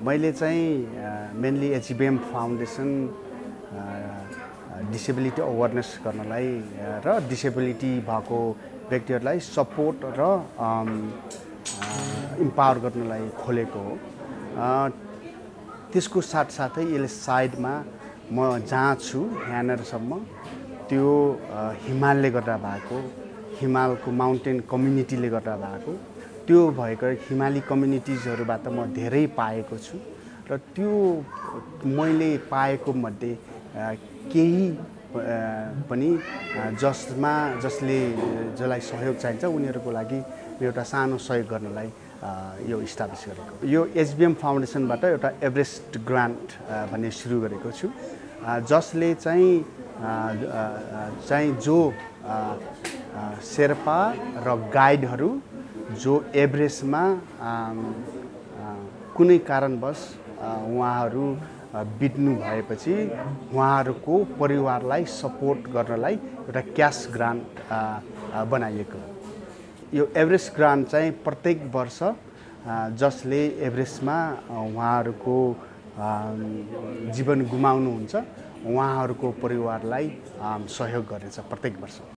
मैले चाहिँ mainly HBM foundation disability awareness गर्नलाई र डिसेबिलिटी भएको व्यक्तिहरूलाई सपोर्ट र इम्पावर गर्नलाई खोलेको हो। त्यसको साथसाथै यसले साइडमा म जहाँ छु यहाँनिरसम्म त्यो हिमालले गर्दा भएको, हिमालको माउन्टेन कम्युनिटीले गर्दा भएको, त्यो भएको हिमाली कम्युनिटिजहरूबाट म धेरै पाएको छु र त्यो मैले पाएको मध्ये केही पनि जसलाई सहयोग चाहिन्छ उनीहरूको लागि एउटा सानो सहयोग गर्नलाई यो इस्टाब्लिस गरेको। यो एचबिएम फाउन्डेसनबाट एउटा एभरेस्ट ग्रान्ट भन्ने सुरु गरेको छु, जसले चाहिँ जो शेर्पा र गाइडहरू जो एभरेस्टमा कुनै कारणवश उहाँहरू बित्नु भएपछि उहाँहरूको परिवारलाई सपोर्ट गर्नलाई एउटा क्यास ग्रान्ट बनाइएको। यो एभरेस्ट ग्रान्ट चाहिँ प्रत्येक वर्ष जसले एभरेस्टमा उहाँहरूको जीवन गुमाउनुहुन्छ उहाँहरूको परिवारलाई सहयोग गर्नेछ प्रत्येक वर्ष।